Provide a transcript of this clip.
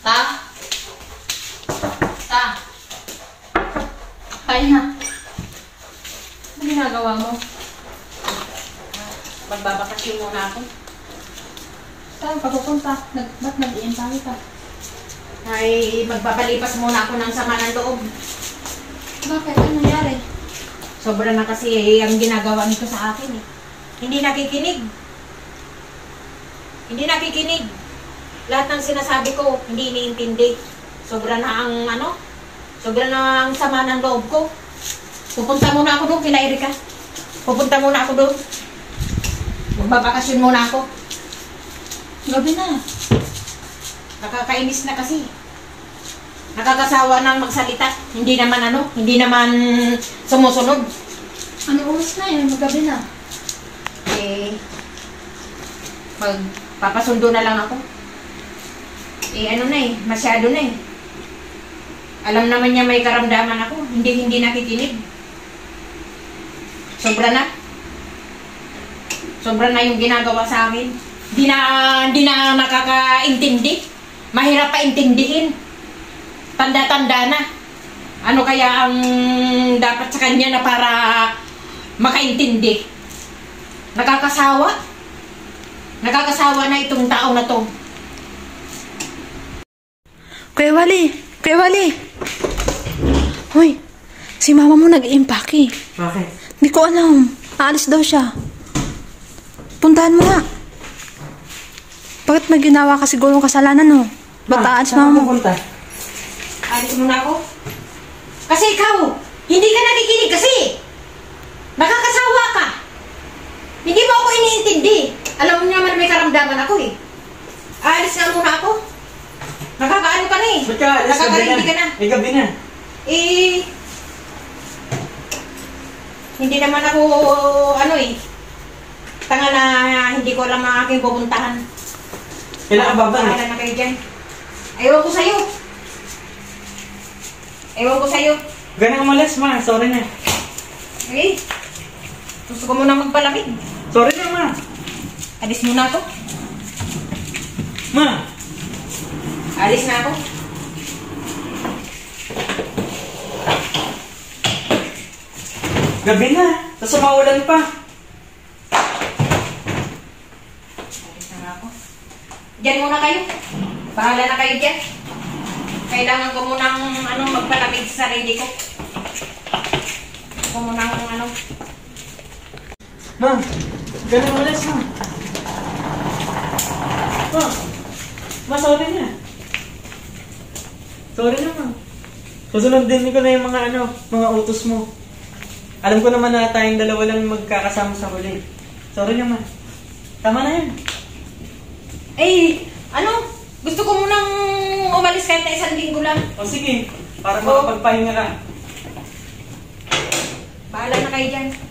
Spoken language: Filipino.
Ta? Ta? Kain na. Ano ginagawa mo? Magbabakasyon muna ako. Saan ka pupunta? Ba't nag-iintay ka? Ay, magbabalipas muna ako ng sama ng loob. Bakit? Ano nangyari? Sobra na kasi ang ginagawa nito sa akin eh. Hindi nakikinig. Hindi nakikinig. Lahat ng sinasabi ko, hindi iniintindi. Sobra na ang sobra na ang sama ng loob ko. Pupunta muna ako doon, kila Erika. Pupunta muna ako doon. Magbabakasyon muna ako. Gabi na. Nakakainis na kasi. Nakakasawa ng magsalita. Hindi naman sumusunod. Ano oras na yun? Magabi na. Magpapasundo na lang ako. Masyado na eh. Alam naman niya may karamdaman ako. Hindi nakikinig. Sobra na. Sobra na yung ginagawa sa akin. Hindi na nakakaintindi. Mahirap pa intindihin. Tanda-tanda na. Ano kaya ang dapat sa kanya na para makaintindi? Nakakasawa. Nakakasawa na itong tao na to. Kuya Wally! Hoy, si mama mo nag-iimpake. Bakit? Hindi ko alam. Aalis daw siya. Puntahan mo nga. Bakit may ginawa ka siguro ng kasalanan, no? Ba't aalis mama mo? Pupunta? Alis muna ako. Kasi ikaw, hindi ka nakikinig kasi. Nakakasawa ka. Hindi mo ako iniintindi. Alam mo naman may karamdaman ako eh. Alis na muna ako. Nakakaano ka na eh. Ba't ka alis? Nakakaintindi ka na. May gabi na. Hindi naman ako, tanga na hindi ko alam ang aking pupuntahan. Kailangan babalik. Bahala na kayo dyan. Ewan ko sa'yo. Ganang umalis, ma. Sorry na. Gusto ko muna magpalamig. Sorry na, ma. Alis muna ako. Ma. Alis na ako. Gabi na. Tapos maulan pa. Alis na ako. Diyan muna kayo. Bahala na kayo dyan. Kailangan ko munang magpalamig sa sarili ko. Ko munang Ma. Ganang umalis, ma. Ma, sorry na. Sorry na, ma. Susunod din ko na yung mga utos mo. Alam ko naman na tayong dalawa lang magkakasama sa huli. Sorry na, ma. Tama na yun. Gusto ko munang umalis kahit na 1 linggo lang. O sige, para makapagpahinga ka. Bahala na kayo dyan.